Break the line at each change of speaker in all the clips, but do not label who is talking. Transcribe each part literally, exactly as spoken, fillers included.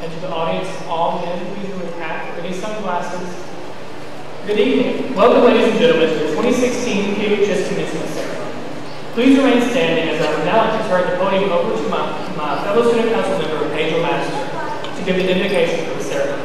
And to the audience, all men, please remove hats or any sunglasses. Good evening. Welcome, ladies and gentlemen, to the twenty sixteen P H S commencement ceremony. Please remain standing as I would now like to turn the podium over to my, my fellow student council member, Pedro Master, to give the invocation for the ceremony.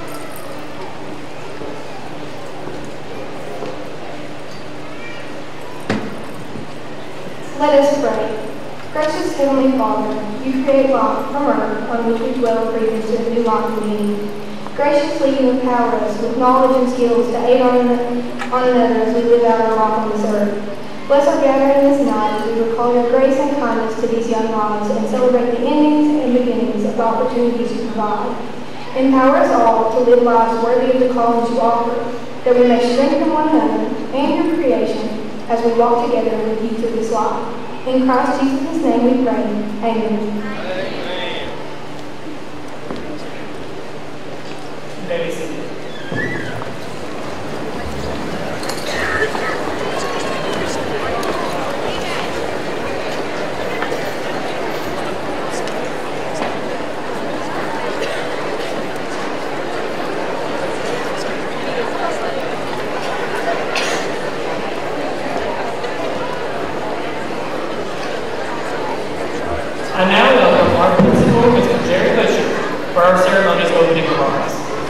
Let us pray. Gracious Heavenly Father, you create life from earth on which we dwell previous to the new life beginning. Graciously you empower us with knowledge and skills to aid on, on another as we live out our life on this earth. Bless our gathering this night as we recall your grace and kindness to these young lives and celebrate the endings and beginnings of the opportunities you provide. Empower us all to live lives worthy of the callings you offer, that we may strengthen one another and your creation as we walk together with you through this life. In Christ Jesus' name we pray. Amen.
Amen. Very simple. I now welcome our principal, Mister Jerry Busher, for our ceremony's opening remarks.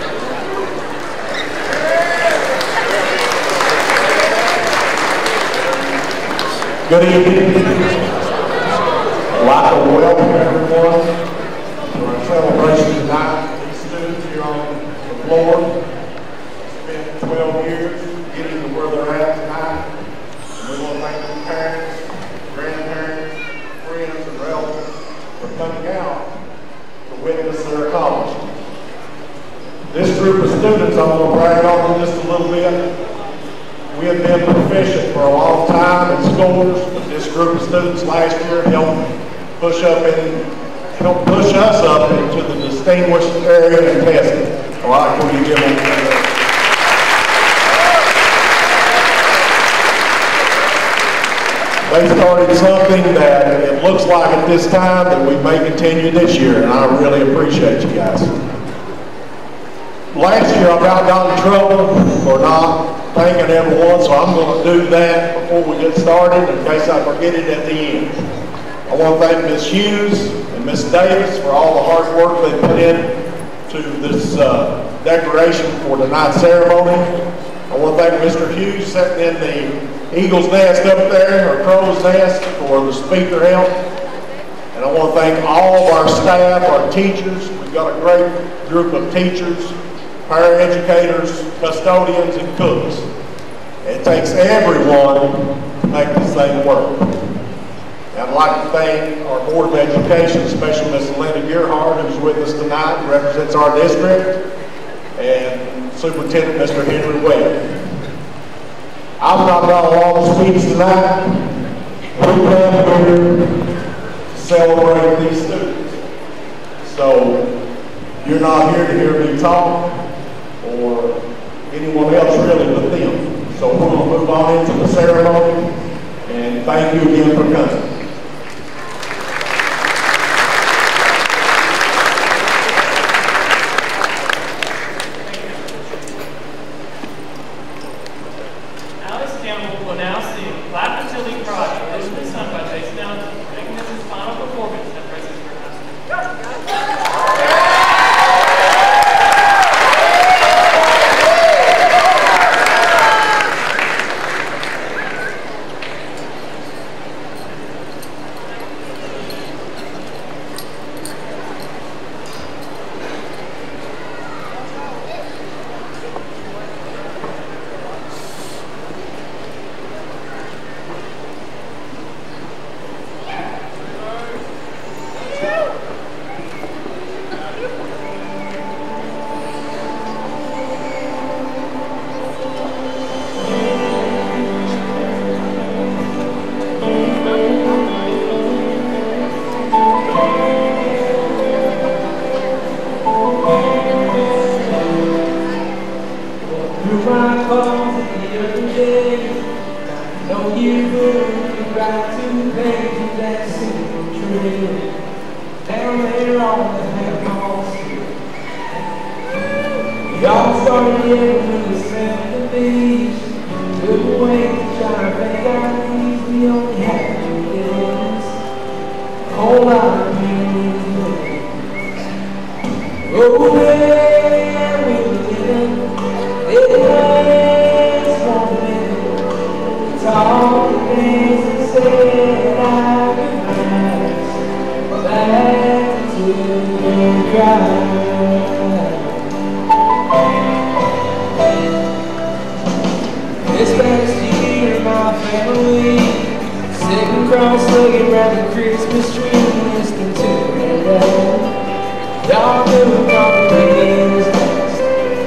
Good evening. I'd like to welcome everyone to our celebration tonight. These students here on the floor spent twelve years getting to where they're at tonight. And we want to thank the parents, grandparents, friends, and relatives for coming out to witness their accomplishments. This group of students, I'm going to brag on them just a little bit. We have been proficient for a long time in scores, but this group of students last year helped push up and helped push us up into the distinguished area in testing. All right, can you give them that? They started something that it looks like at this time that we may continue this year, and I really appreciate you guys. Last year I about got in trouble for not thanking everyone, so I'm going to do that before we get started in case I forget it at the end. I want to thank Miz Hughes and Miz Davis for all the hard work they put in to this uh, decoration for tonight's ceremony. I want to thank Mister Hughes sitting in the Eagle's Nest up there, or Crow's Nest, for the speaker help. And I want to thank all of our staff, our teachers. We've got a great group of teachers, paraeducators, custodians, and cooks. It takes everyone to make this thing work. And I'd like to thank our Board of Education, especially Miz Linda Gearhart, who's with us tonight and represents our district, and Superintendent Mister Henry Webb. I'm not got a long speech tonight. We come here to celebrate these students. So you're not here to hear me talk or anyone else really but them. So we're going to move on into the ceremony, and thank you again for coming.
Will now sing Clap Until We Cry, originally sung by Jason Allen, making this his final performance at Prestonsburg High School.
there when we spent the beach. Couldn't wait to try to make our needs. We only had a few days, a whole lot of memories. Oh, where we were living, it was one minute. It's all the things we said our goodbyes, back to the cry. This past year, my family sitting cross-legged round the Christmas tree, listening to the radio. Y'all knew complicated things.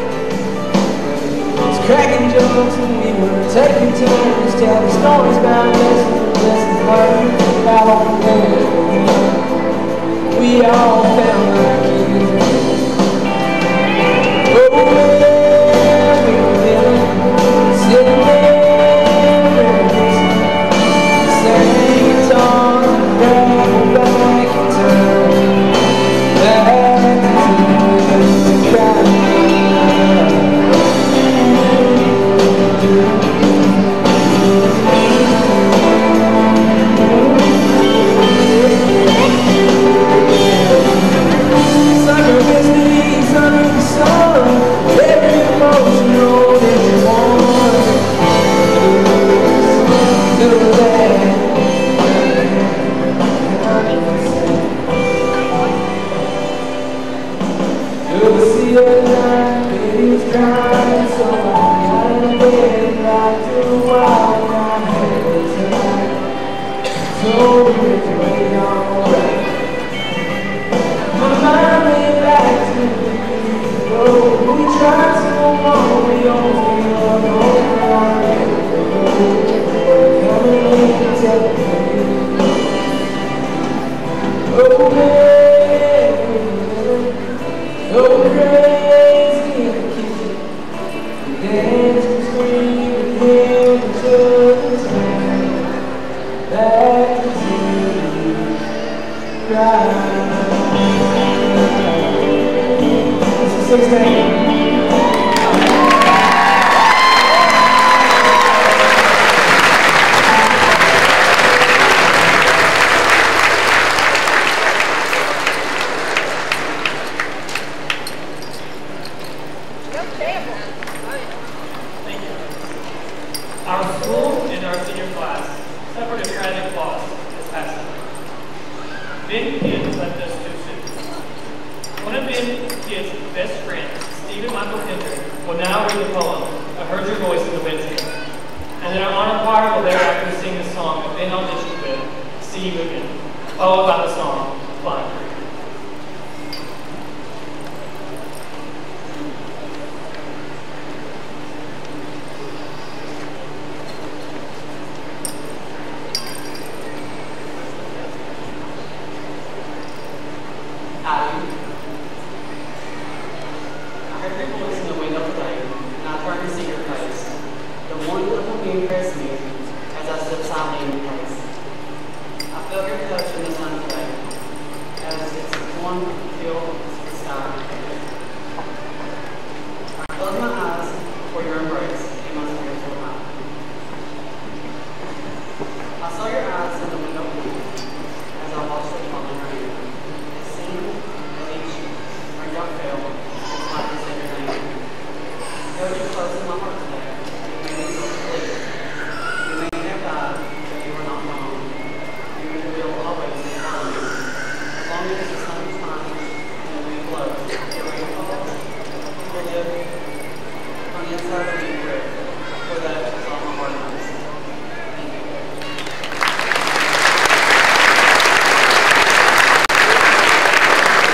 It's cracking jokes and we were taking turns telling stories about lessons, lessons learned about all the things we all found our kids. Oh, where we were living, sitting there reminiscing, sang guitar and traveled back in time, back to the crowd.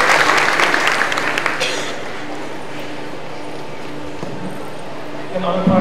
And on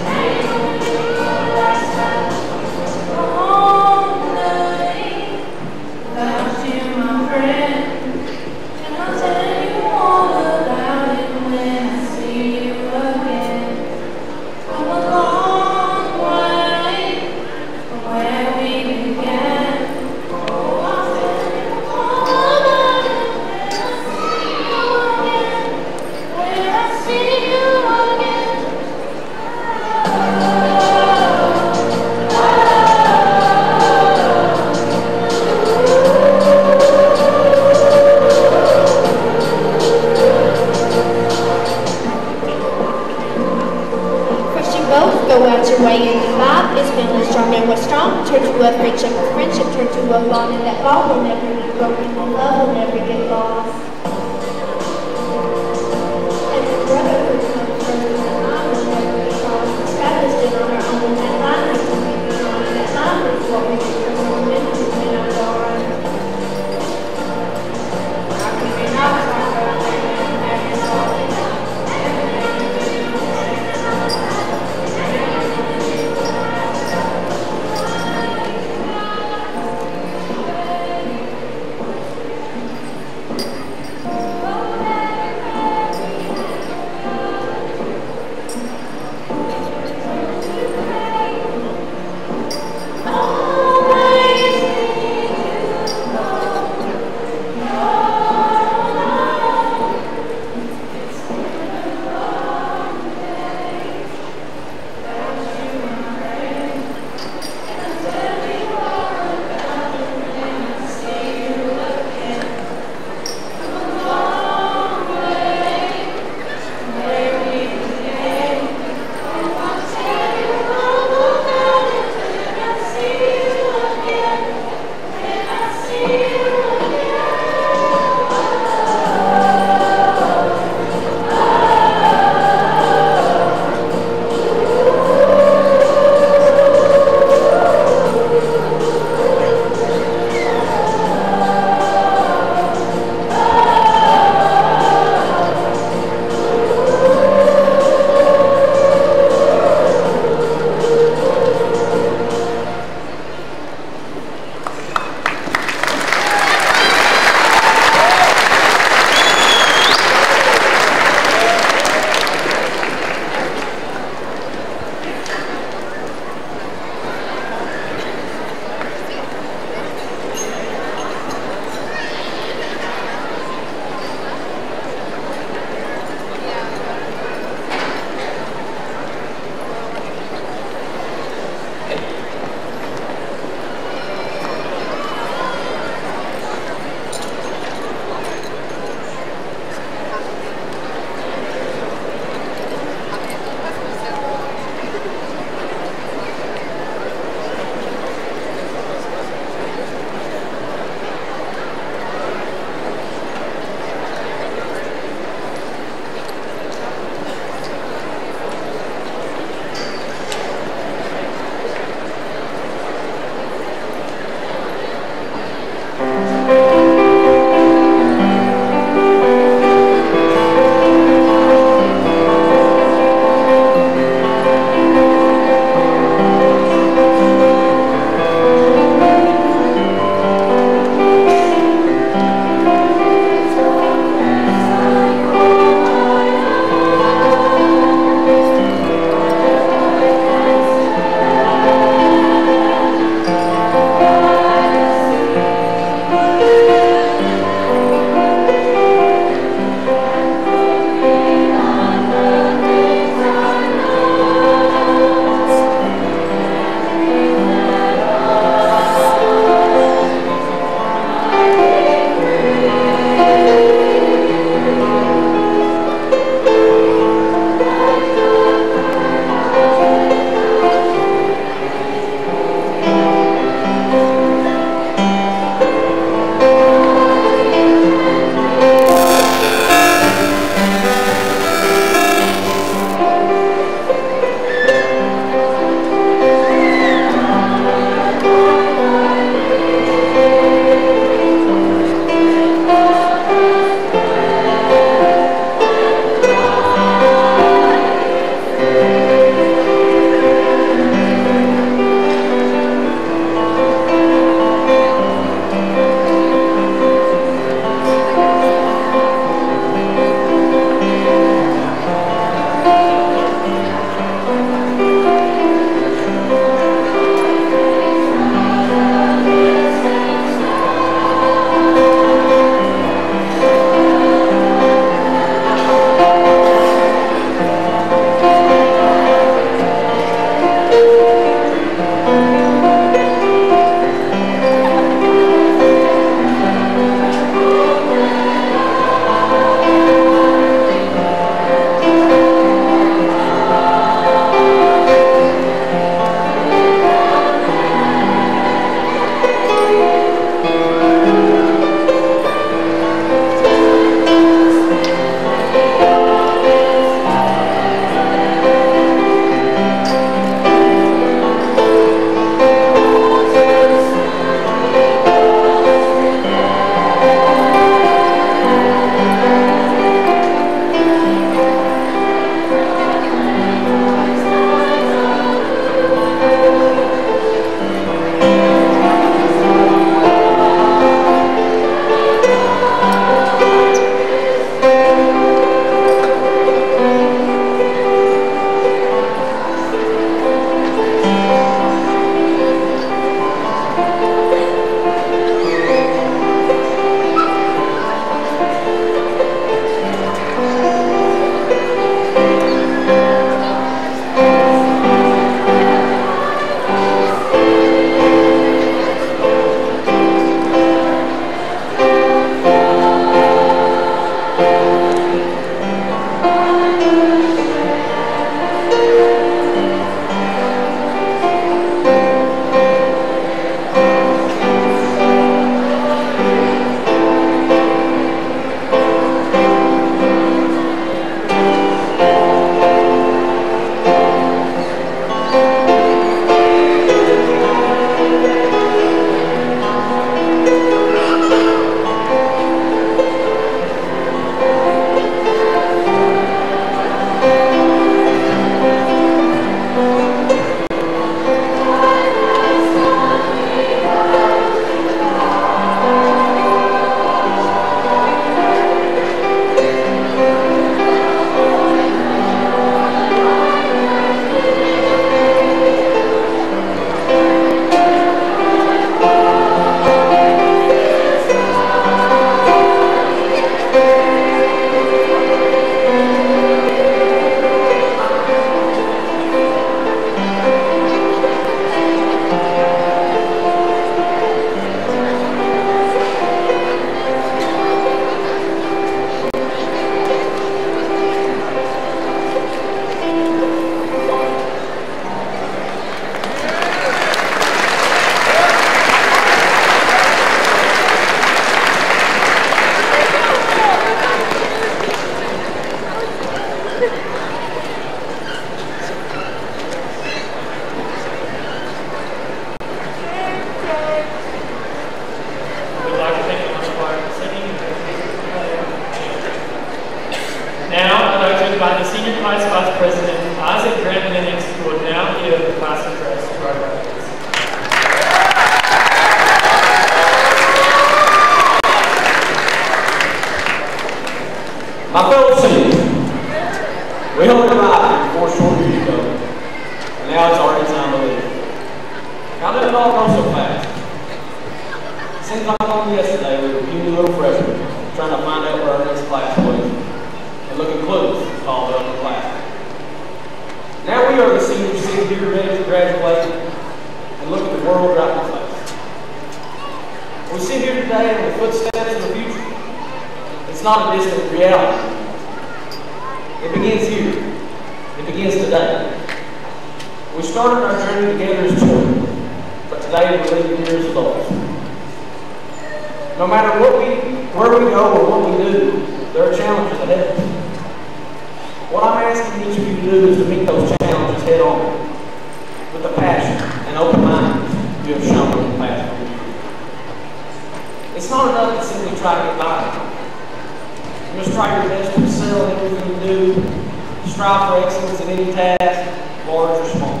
We only arrived here four short years ago, and now it's already time to leave. How did it all go so fast? It seems like only yesterday we were puny little freshmen trying to find out where our next class was and look at clues to call the other class. Now we are the seniors sitting here ready to graduate and look at the world right in the face. We sit here today in the footsteps of the future. It's not a distant reality. It begins here. It begins today. We started our journey together as children, but today we're leaving here as adults. No matter what we, where we go or what we do, there are challenges ahead of us. What I'm asking each of you to do is to meet those challenges head on, with the passion and open mind you have shown in the past few years. It's not enough to simply try to get by. You must try your best to excel in everything you do, strive for excellence in any task, large or small.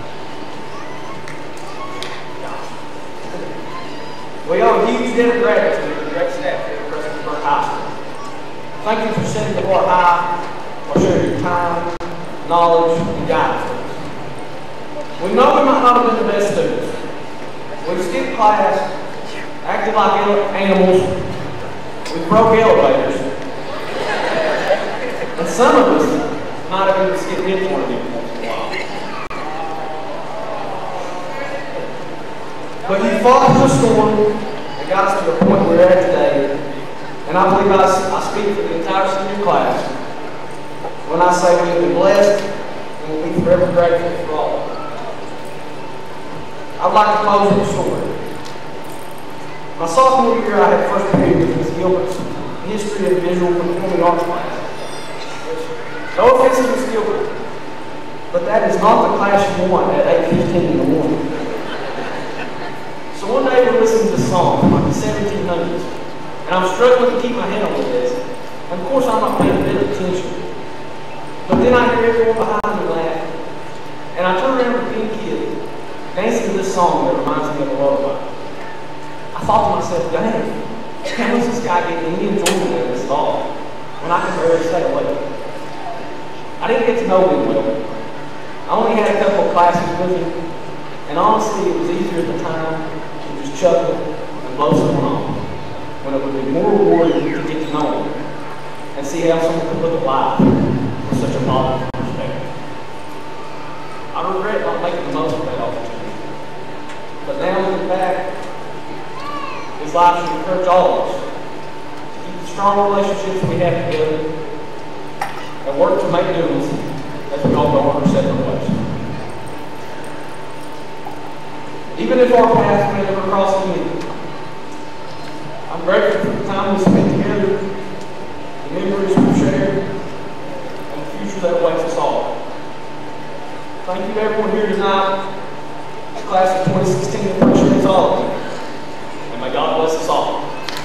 We owe a huge debt of gratitude to the great staff here at Prestonsburg High School. Thank you for setting the bar high, for sharing your time, knowledge, and guidance with us. We know we might not have been the best students. We've skipped class, acted like animals, we broke elevators, and some of us might have even skipped into one of you once in a while. But you fought through the storm and got us to the point we're at today, and I believe I, I speak for the entire senior class when I say we have been blessed and will be forever grateful for all. I'd like to close with a story. My sophomore year, I had first period with Miz Gilbert's History of Visual Performing Arts class. No offense to Miz Gilbert, but that is not the class you want at eight fifteen in the morning. So one day we're listening to a song from like the seventeen hundreds, and I'm struggling to keep my head on the desk. And of course I'm not paying a bit of attention. But then I hear everyone behind me laugh, and I turn around with a pink kid dancing to this song that reminds me of a lullaby. I thought to myself, dang, how is this guy getting any enjoyment out of this at all when I can barely stay awake? I didn't get to know him well. I only had a couple of classes with him, and honestly, it was easier at the time to just chuckle and blow someone off, when it would be more rewarding to get to know him and see how someone could look at life with such a positive perspective. I regret not making the most of that opportunity, but now looking back, his life should encourage all of us to keep the strong relationships we have together and work to make new ones as we all go on our separate ways. Even if our paths may never cross again, I'm grateful for the time we spent together, the memories we've shared, and the future that awaits us all. Thank you to everyone here tonight. The class of twenty sixteen appreciates all of you. And may God bless us all.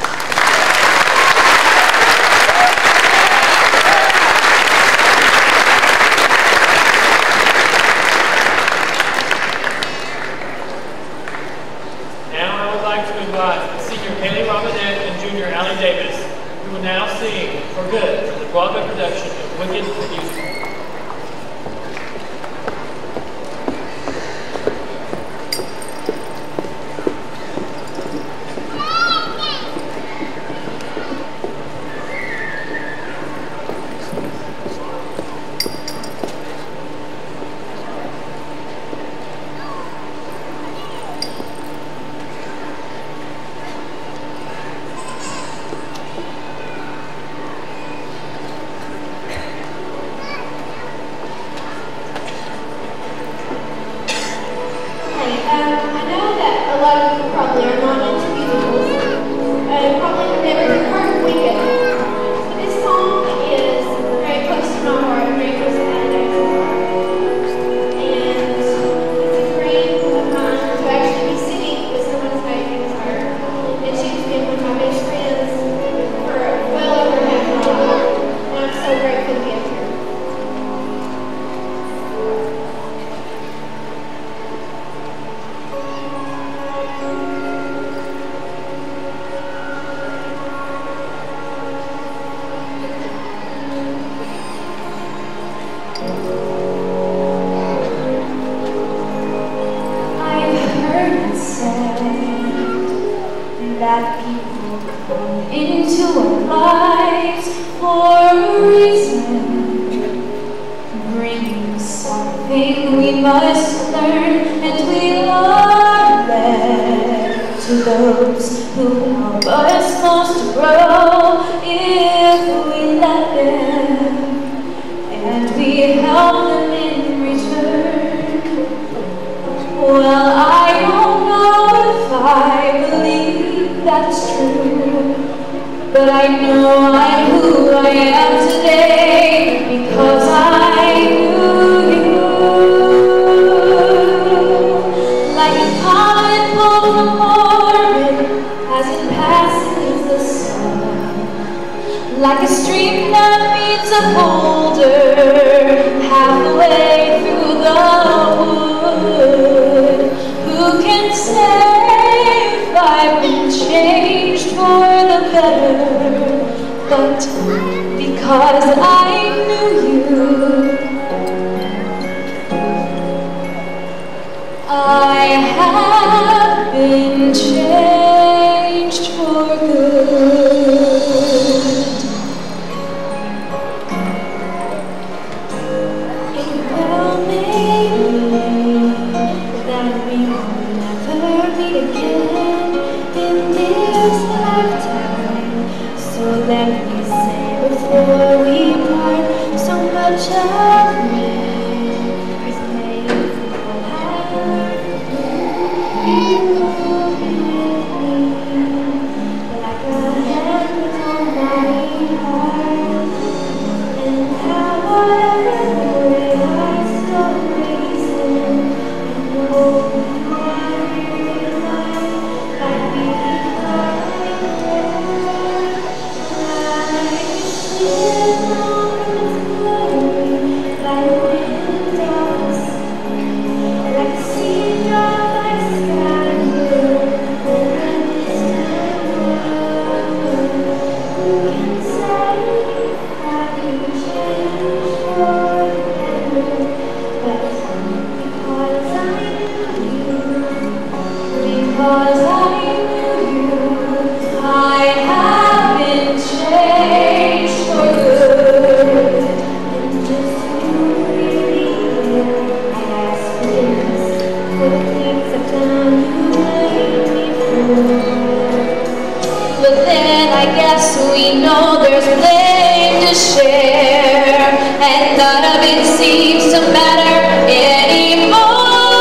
We will now sing For Good for the Broadway production of Wicked the Musical.
that people come into our lives for a reason, bringing something we must learn, and we are led to those who help us most to grow if we let them, and we help them in return. Well, I don't know if I believe that's true, but I know I'm who I am today because I knew you. Like a comet pulled from orbit as it passes the sun, like a stream that meets a boulder halfway through the wood. Who can say if I've been changed for the better? But because I knew you, I have been changed for good. It well may be that we will never meet again in this lifetime, so let me say before we part, so much of me is made for having you with me, like a hand on my heart, and how whatever way I still reason, and know you are here tonight, like we are. Because I knew you, I have been changed for good. And just to really I ask forgiveness for the things I've done you made me through. But then I guess we know there's blame to share, and none of it seems to matter anymore.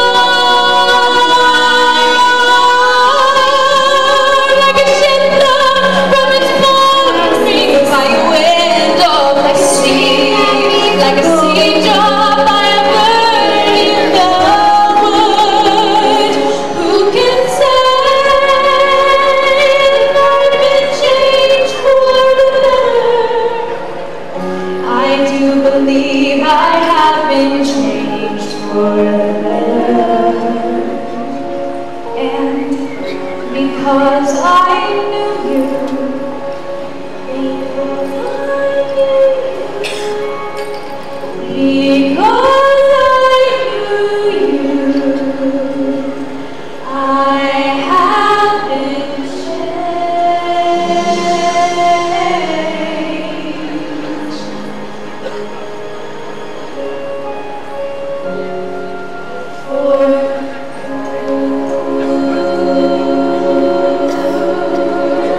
Believe I have been changed for the better, and because I knew you, because I knew you, because I knew you, I have been changed. For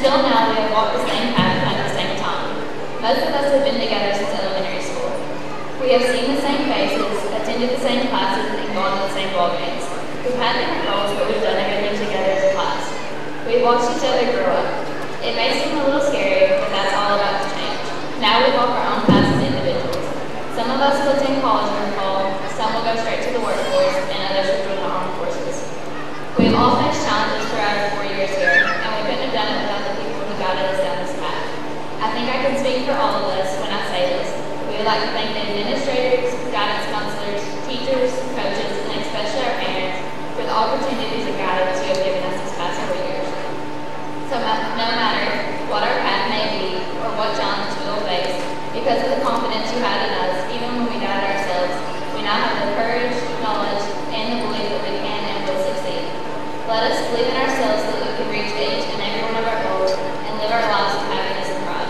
Until now, we have walked the same path at the same time. Most of us have been together since elementary school. We have seen the same faces, attended the same classes, and gone to the same ball games. We've had different roles, but we've done everything together as a class. We've watched each other grow up. It may seem a little scary, but that's all about to change. Now we walk our own paths as individuals. Some of us will attend college in the fall, some will go straight to the workforce, and others will join the armed forces. We've all faced challenges throughout our four years here, and we couldn't have done it without the people who guided us down this path. I think I can speak for all of us when I say this. We would like to thank the administrators, guidance counselors, teachers, coaches, and especially our parents for the opportunities and guidance you have given us these past four years. So no matter what our path may be or what challenges we will face, because of the confidence you had in us, even when we doubted ourselves, we now have the courage, knowledge, and the belief that we can and will succeed. Let us believe in ourselves so that we can reach each and every one of our goals and live our lives with happiness and pride.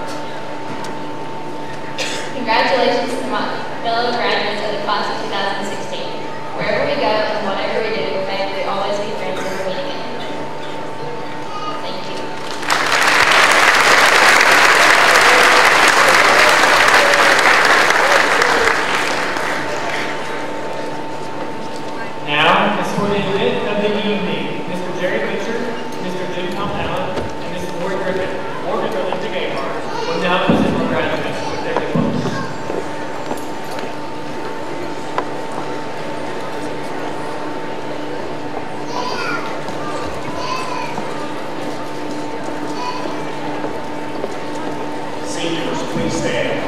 Congratulations to my fellow graduates of the class of two thousand sixteen. Wherever we go and whatever we do, may we always be friends and meet again. Thank you.
Now, this for the event of the evening, Mister Jerry Fisher, Mister Jim Allen, and Mister Ward Griffin, Morgan Village to Gamar, will now present our graduates with their diplomas.
Seniors, please stand.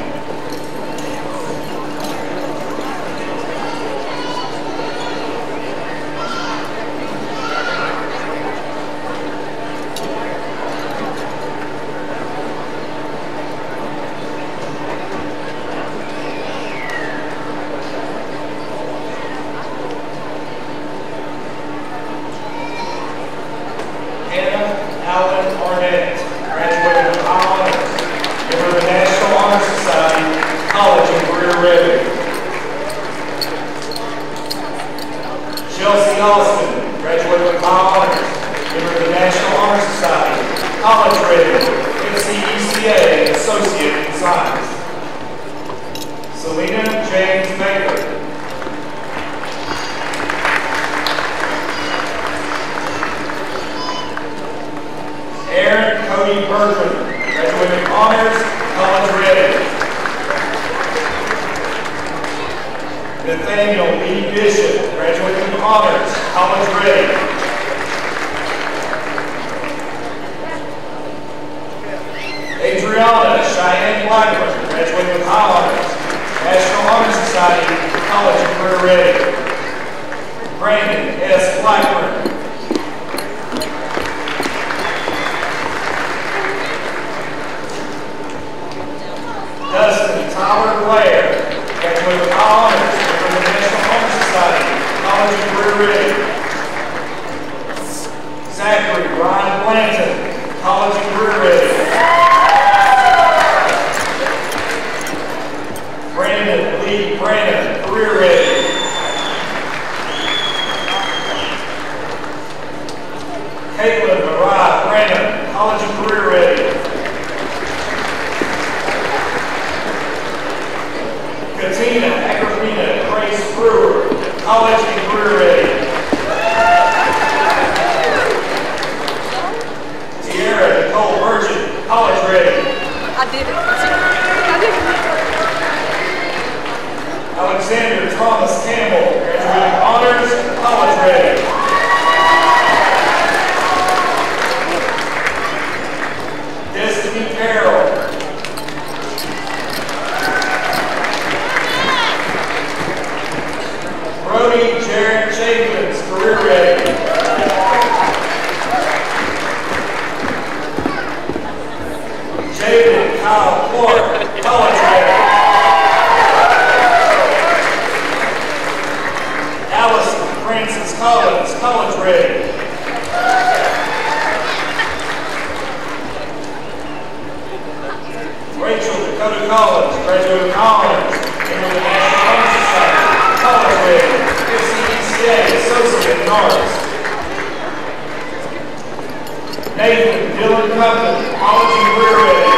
Nathan Dylan Compton, college and career ready.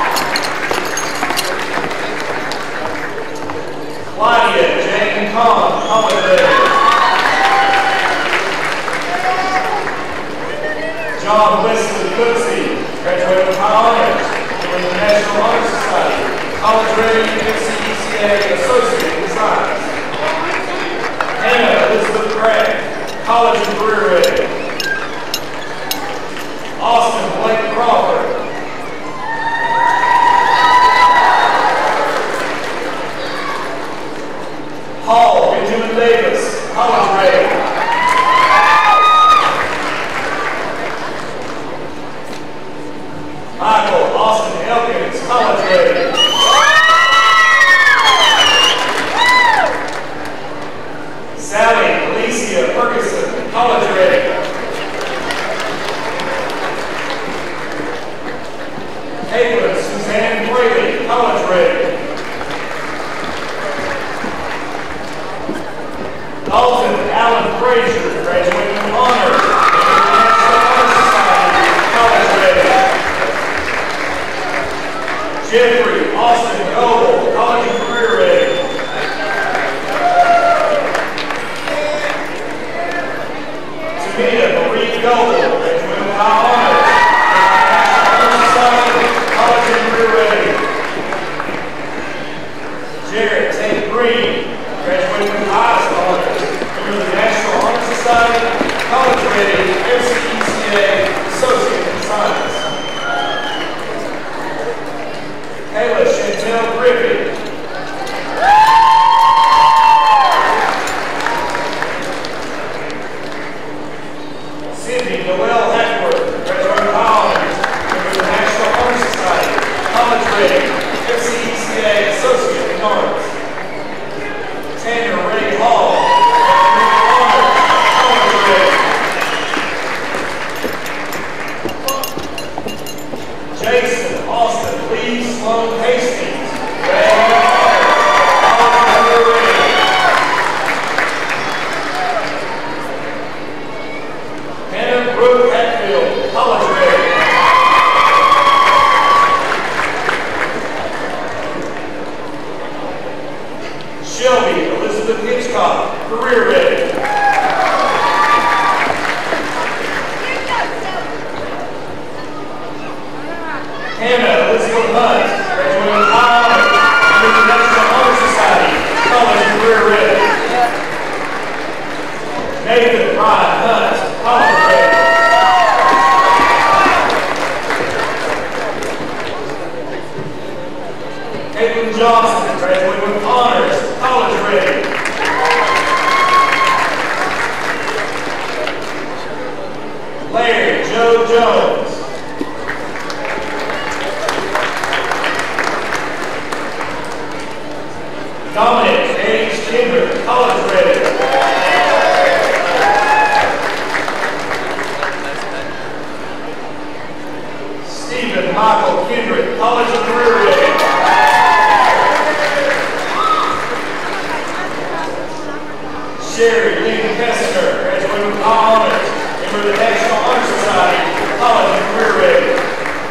Claudia Jane Kahn, college ready. John Wesley Cooksey, graduated with high honors from the National Honor Society, college ready, F C E C A Associate in Science. Hannah Elizabeth Craig, college and career ready. Austin Blake Crawford. Paul Benjamin Davis, college ready. Michael Austin Elkins, college ready. Sally Alicia Ferguson, college ready. Caitlin Suzanne Braley, college ready. Dalton Allen Frazier, graduating with honors from the National Honor Society, college ready. Jeffrey Austin Goble, college and career ready. Tamita Marie Goble, graduating with high honors from the National Honor Society, college and career ready. Jared Tate Green, graduating with highest honors from the National Honor Society, college ready, F C E C A Associate in Science. Kayla Chantel Griffin. Sydney Noel Hackworth, graduating with high honors from the National Honor Society, college ready, F C E C A Associate in Arts. Tanner Ray Hall, college ready. Jason Austin Lee Sloan Hastings, graduating with honors, college ready. Hannah Brooke Hatfield, college ready. Shelby Elizabeth Hitchcock, career ready. Hannah Elizabeth Hunt, graduating with high honors from the National Honor Society, college and career ready. Nathan Ryan Hunt, college ready. Caitlin Johnson, graduating with honors, college ready. Larry Joe Jones. Dominic H. Kendrick, college ready. Stephen Michael Kendrick, college and career ready. Sherry Lynn Kessner, graduating with high honors from the National Honor Society, college and career ready.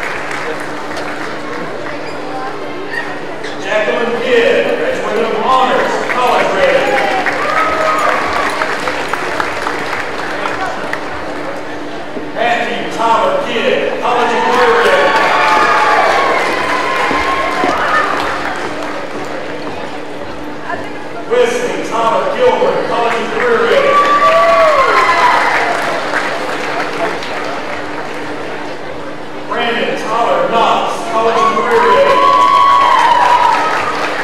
Jacqueline Kidd, graduating with honors, college ready. Matthew Tyler Kidd, college and career ready. Wesley Tyler Gilbert, college and career ready. Brandon Tyler Knox, college and career ready.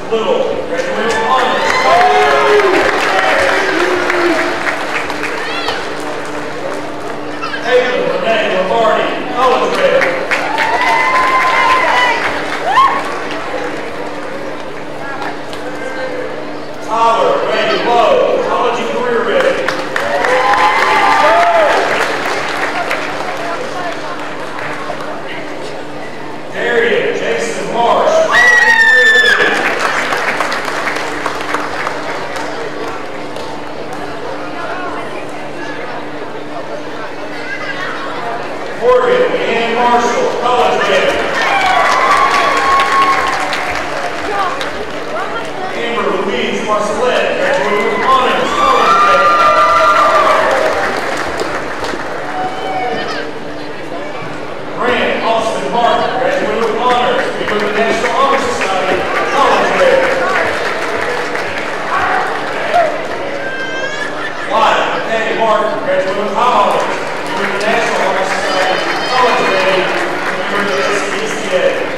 Little, graduated with honors. Taylor Renee Lombardi, college ready. Tyler Ray Lowe, college and career ready. Darian Jason Marsh, college and career ready. Morgan Leanne Marshall, college ready. Amber Louise Marcelette, graduated with honors, college ready. Grant Austin Martin, graduated with honors, member of the National Honor Society, college ready. Wyatt McKay Martin, graduated with high honors, member of the National Honor Society, college ready, member of the S C D C A.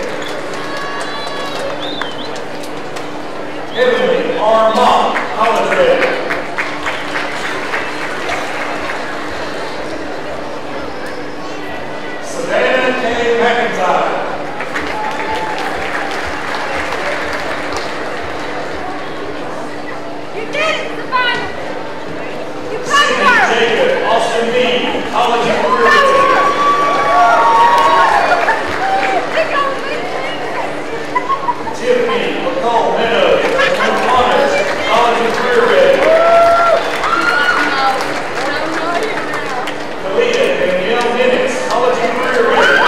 Heavenly R. Mock, college ready. Savannah K. McIntyre.
You did it, Savannah! You got
Sidney
her!
Jacob, Austin Meade, college and career ready. Tiffany Nicole Meadows, graduated with honors, college and career ready. Kalia Danielle Minix, college and career ready.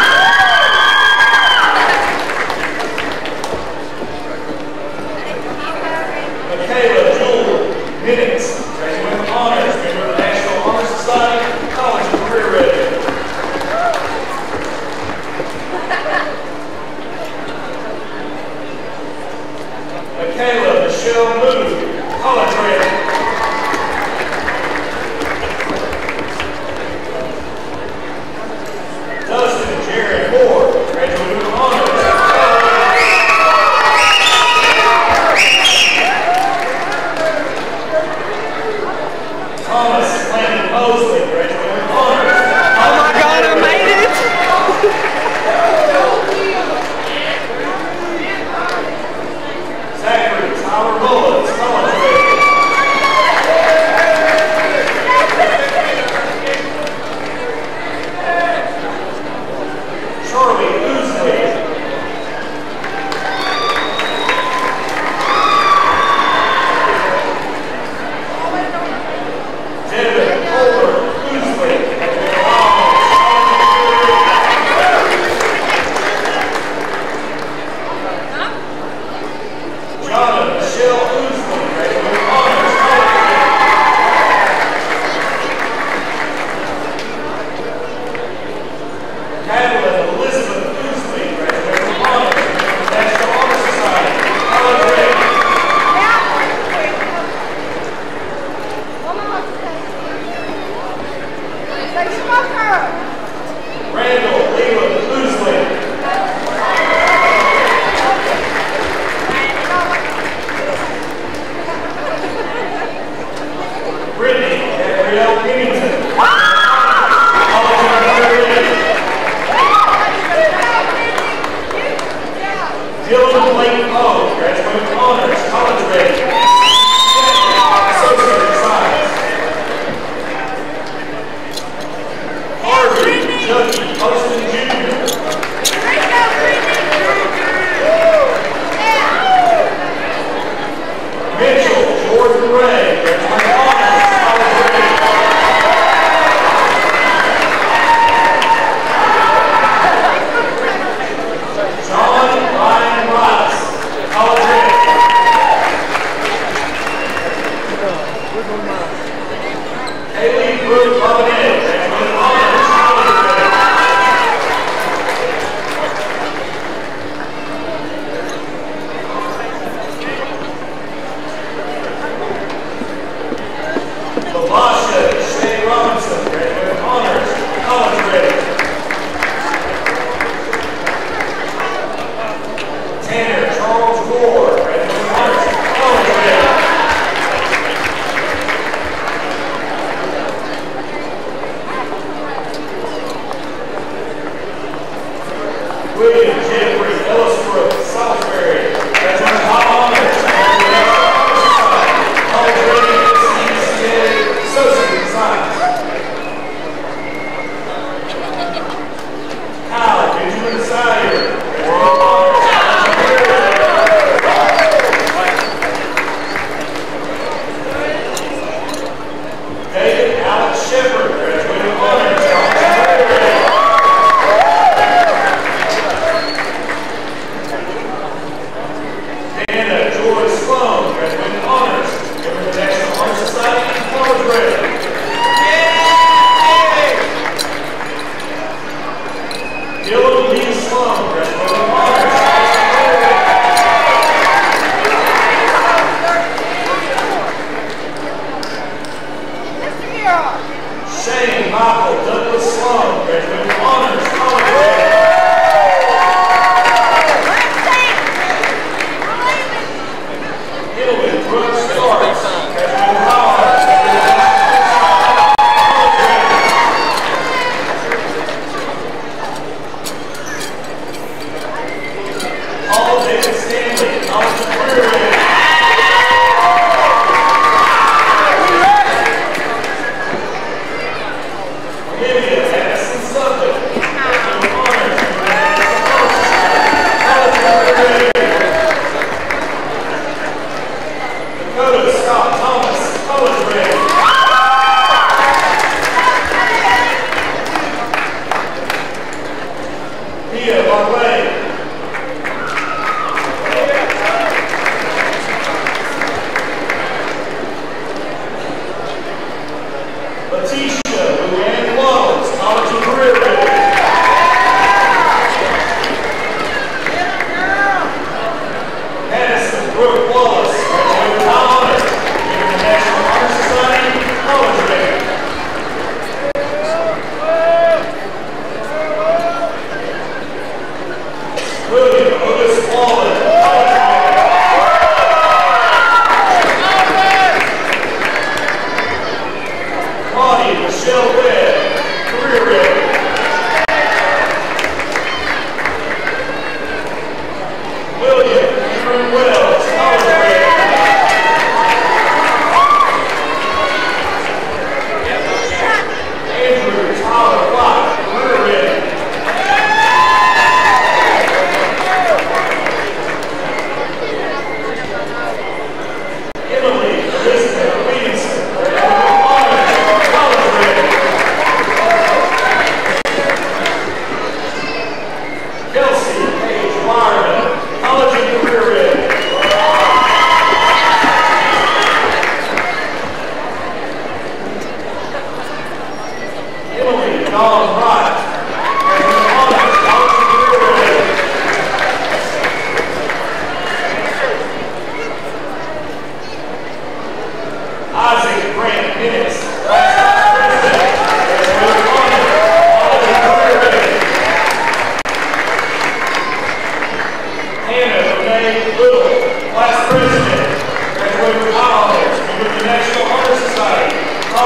Michaela Jewel Minix, graduated with honors, member of the National Honor Society, college and career ready. Michaela Michelle Moon, college ready. Dustin Jared Moore, graduated with honors. Thomas Landon Mosley, graduated with honors.
Oh my God, I made it!
Zachary Tyler Mullins, college ready. Charlie Oosley. Devin Colbert Oosley. Jonna Michelle Oosley, graduated with honors, college ready. Madeline Elizabeth Oosley, graduated with honors, member of the National Honor Society, college ready. Randall Leland Oosley. Brittany Gabrielle Pennington. College and career ready. Dylan Blake Poe, graduated with honors, college ready. Associate of Science. Harvey Juggy Poston Junior Mitchell Jordan Ray, graduated with honors, college ready. John Ryan Rice, college ready.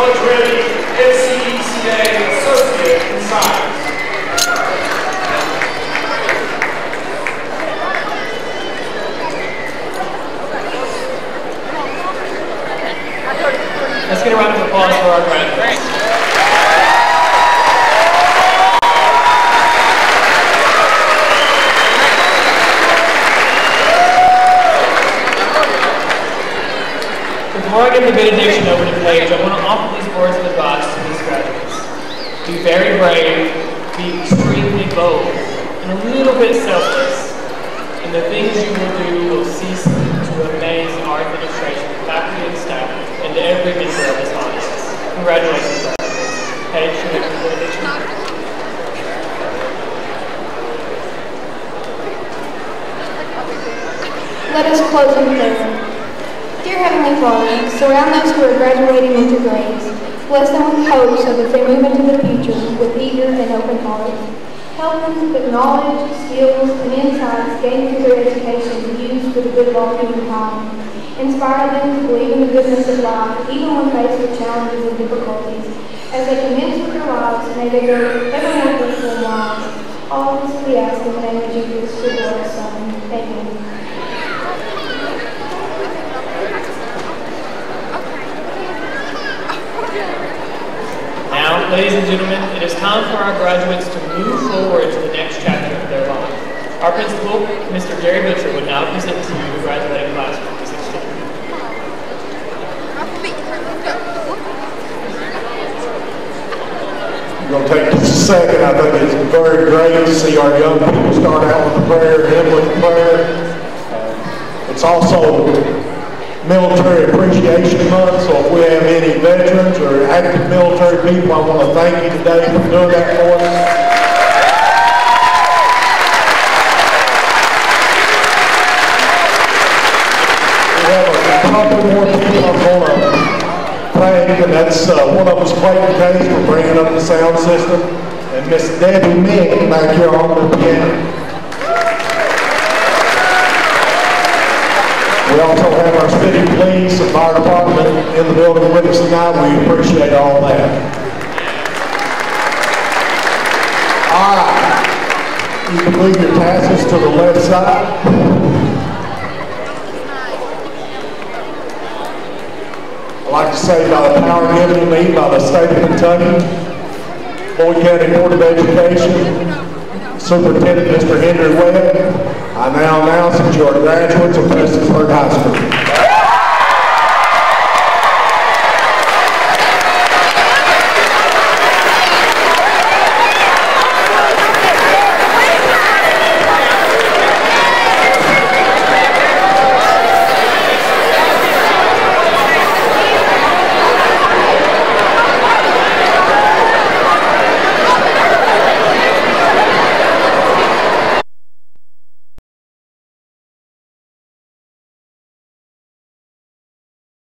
college-ready F C E C A Associate in Science.
Let's get a round of applause for our graduates. Before I give the benediction over to Paige, I want to offer these words of advice to these graduates. Be very brave, be extremely bold, and a little bit selfless. And the things you will do will cease to amaze our administration, faculty, and staff, and to every member of this audience. Congratulations, graduates. Paige, you have the benediction.
Let us close in prayer. Dear Heavenly Father, surround those who are graduating with your grace. Bless them with hope so that they move into the future with eager and open hearts. Help them with knowledge, skills, and insights gained through their education to use for the good of all humankind. Inspire them to believe in the goodness of life, even when faced with challenges and difficulties. As they commence with their lives, may they go ever more fruitful lives. All this we ask in the name of Jesus, your Lord, Son. Amen.
Now, ladies and gentlemen, it is time for our graduates to move forward to the next chapter of their life. Our principal, Mister Gary Butcher, would now present to you the graduating class of twenty sixteen.
I'm going to take just a second. I think it's very great to see our young people start out with a prayer, end with a prayer. Uh, it's also Military Appreciation Month, so if we have any veterans or active military people, I want to thank you today for doing that for us. We have a couple more people I'm going to thank, and that's uh, one of them is Clayton Case for bringing up the sound system, and Miss Debbie Mick back here on the piano. We also have our city police and fire department in the building with us tonight. We appreciate all that. All right. You can move your passes to the left side. I'd like to say by the power given to me by the state of Kentucky, Floyd County Board of Education, Superintendent Mister Henry Webb, I now announce that you are graduates of Prestonsburg High School.